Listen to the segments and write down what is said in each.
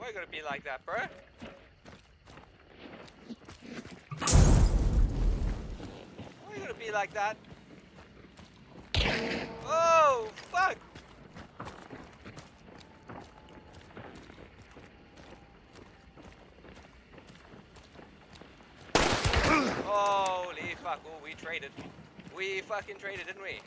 Why you gonna be like that, bro? Why you gonna be like that? Oh, fuck! Holy fuck, oh, we traded. We fucking traded, didn't we?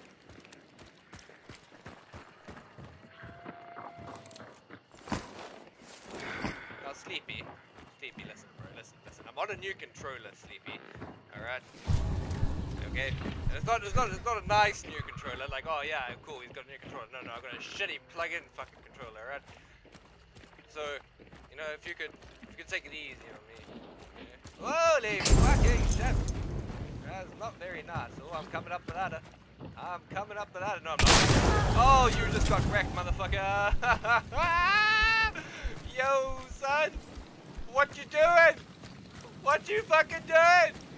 Now, Sleepy. Sleepy, listen, bro, listen. I'm on a new controller, Sleepy. Alright? Okay? And it's not a nice new controller, like, oh yeah, cool, he's got a new controller. No, I've got a shitty plug-in fucking controller, alright? So, you know, if you could take it easy on me. Okay? Holy fucking shit! That's not very nice. Oh, I'm coming up the ladder. I'm coming up the ladder. No, I'm not. Oh, you just got wrecked, motherfucker. Yo, son. What you doing? What you fucking doing?